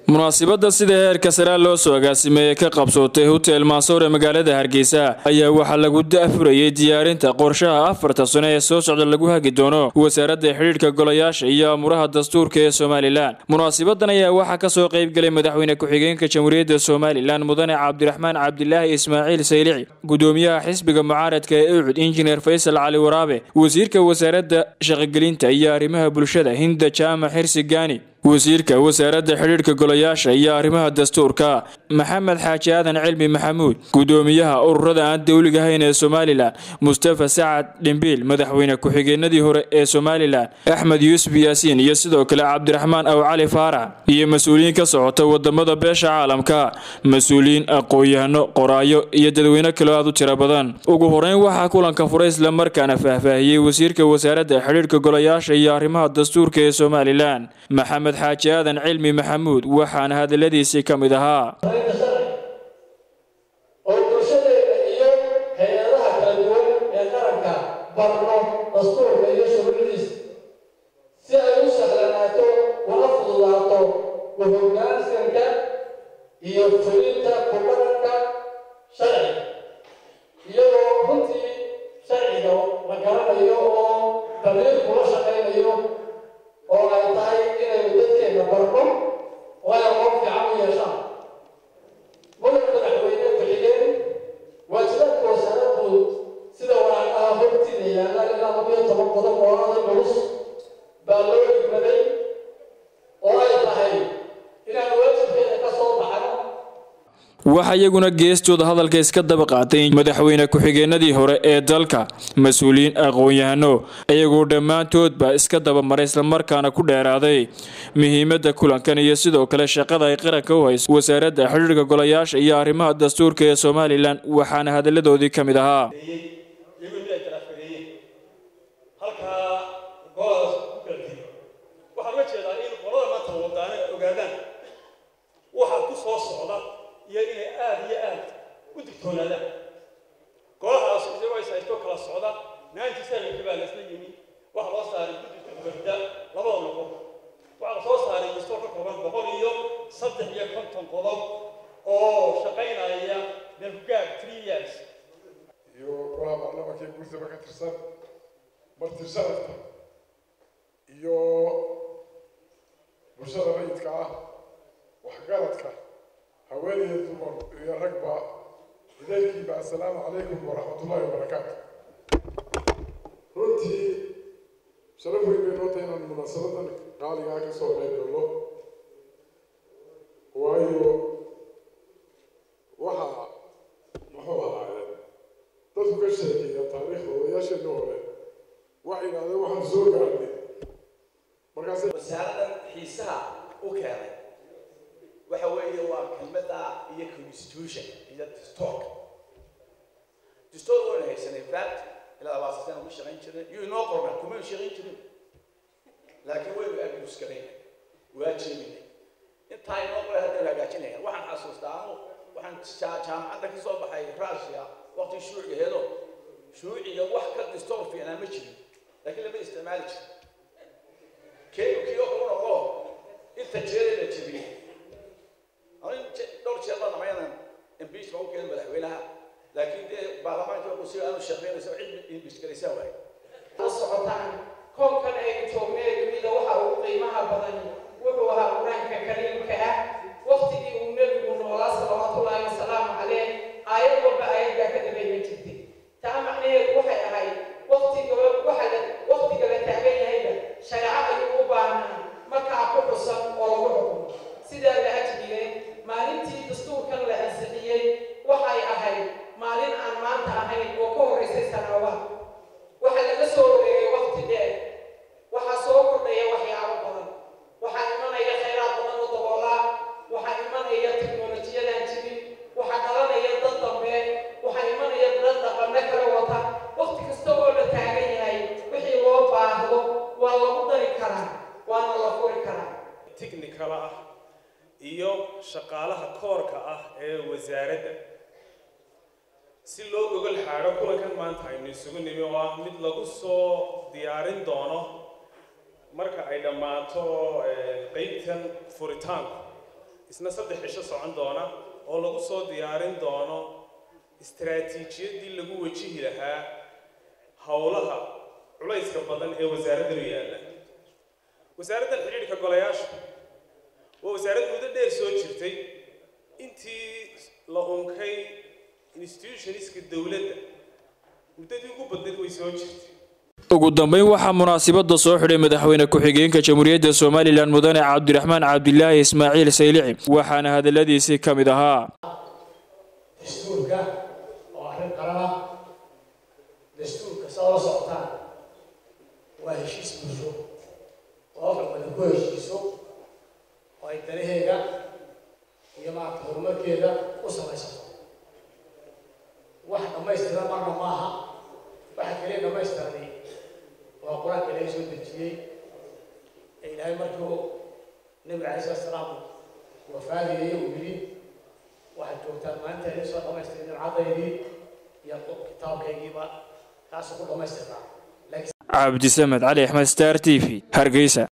munaasabada sida heerka sare loo soo agaasimay ka qabsootay hotel Mansour ee magaalada Hargeysa ayaa waxa lagu daafurayay diyaarinta qorshaha 4 sano ee soo socda lagu hagi doono wasaaradda xiriirka golayaasha iyo amuraha dastuurka ee Soomaaliland. Munaasabadan ayaa waxa ka soo qayb galay madaxweyne ku-xigeenka Jamhuuriyadda Soomaaliland Mudane Cabdiraxmaan Cabdilaahi Ismaaciil Saylici, gudoomiyaha xisbiga mucaaradka ee UCD Injineer Faysal Cali Waraabe, wasiirka wasaaradda shaqo-gelinta iyo arrimaha bulshada Hinda Jaamac Xirsi Gaani, wasiirka wasaaradda xiriirka golayaasha iyo arrimaha dastuurka Maxamed Xaaji Aadan Cilmi Maxamuud, gudoomiyaha ururada aan dawliga ahayn ee Soomaaliland Mustafa Saad Dhimbil, madaxweyne ku-xigeenadii hore ee Soomaaliland Axmed Yuusuf Yaasiin iyo sidoo kale Cabdiraxmaan Aw Cali Faarax iyo mas'uuliyiin ka socota wadamada beesha caalamka, mas'uuliyiin aqoon-yahano, qoraayo iyo dadweyne kale oo tiro badan. Ugu horeyn waxa kulanka furay isla markaana faahfaahiyay wasiirka wasaaradda xiriirka golayaasha iyo arrimaha dastuurka ee Soomaaliland Maxamed Xaaji Aadan Cilmi Maxamuud, waxaana hadaladiisii ka mid ahaa waxa iyaguna geestooda hadalka iska daba qaatay madaxweyne ku-xigeenadii hore ee dalka, mas'uuliyiin aqoon-yahano, iyagoo dhammaantoodba iska daba maray isla markaana ku dheeraaday muhiimadda kulankan iyo sidoo kale shaqada ay qaranka u hayso wasaaradda xiriirka golayaasha iyo arrimaha dastuurka ee Soomaaliland. Waxaana hadaladoodii ka mid ahaa golahaas isagoo aysto kala socda 97 baa la isla yimi waxa loo saaray guddiga gobda labada noqon waxa soo saaray isto ka kooban 150 qodob oo shaqeynaya dalgaag 3 years iyo waxa baarlamaanka guusaba ka tirsan marti sharafta iyo bulshada rayidka ah waxgaradka haweeneyda dumar iyo ragba إليكي السلام عليكم ورحمة الله وبركاته. رنتي شرفوا بينوتين عن مناسبة قالي هاك سوري الله وايو وها ما هو هذا تذكر الشيء يا تاريخ ويا شيء نوره وعي هذا واحد زور قالي مركز وسهلا حيسها وكاله وحوالي وكلمة هي constitution هي دستور دستور ولا هي سنة فات إلى 4 سنين وش شغالين كذا يو program كمان شغالين كذا لكن وين بيأكلوا سكرين واجبين أنت هاي نقطة هذا لا جاتني واحد حاسس دعمه واحد شام عندك يصاب حي راسيا وقت الشيوعي هذا شيوعي واحد دستور في أنا مشي لكن لما يستعملش كيف كمان الله أنت جري لتبيه أنا دور شيء الله نمينا إمبيش ما هو كذا مدحوينها لكن ده بعضهم يقولوا سوي أنا الشغلين يسوي إمبيش كذا يسوي. الصعطان كم كان يتومي جميلة وحاول قيمها بدني وحوها قرآن كريم كأ وقت دي النبي الله صلوات الله وسلام عليه آيات وبآيات كذا بيمتدي تعمل وحي هاي وقت قبل تعبين هيدا شرعة يوبانا ما كعبوا حصان ولا وحكم سيدا لأجلين maalintii dastuurkan la ansixiyay waxay ahayd maalin aan maanta ahayn oo ka horeysay sanawa waxa laga soo wareegay waqti dheer waxa soo kordhaya waxyaabo badan waxa imanaya kheyraad badan oo daboola waxa imanaya tiknoolajiyadan jibin waxa dhalanaya dad dambe waxa imanaya dad dhaqanno kala wata waqti kasta oo la taagan yahay wixii loo baahdo waa lagu dari karaa waana la furi karaa technical iyo shaqaalaha koorka ah ee wasaaradda si loo gogol xaaro kulankan maanta aynu isugu nimi oo ah mid lagu soo diyaarin doono marka ay dhamaato qaybtan furitaanku isna 3 cisho socon doona oo lagu soo diyaarin doono istiraatiijiyadii lagu wajihi lahaa hawlaha culayska badan ee wasaaradda u yaalla wasaaradda xiriirka golayaasha waa wasaarad muddo dheer soo jirtay intii la unkay institutionska dawladda muddadii ugu badneed way soo jirtay ugu dambeyn waxaa munaasabada soo xidhay madaxweyne ku-xigeenka Jamhuuriyadda Soomaaliland Mudane Cabdiraxmaan Cabdilaahi Ismaaciil Saylici waxaana hadaladiisii ka mid ahaa dastuurka oo arrin qarana dastuurka soo socotaan waa heshiis bulsho oo xukuumadda ku heshiiso oo ay danaheeda iyo maaragtay horumarkeeda u samaysato wax dhamaystiran marna maaha waxa kaliya dhamaystiranay waa qur-aanka ilaahay soo dejiyey ee ilaahay markuu nabiga calayhi salaam wafaadiyey uu yidhi waxaad joogtaan maanta inay soo dhamaystirin nimcadaydii iyo kitaabkaygiiba kaasoo ku dhamaystirnaa Cabdi Samed Cali Axmed Star TV Hargeysa.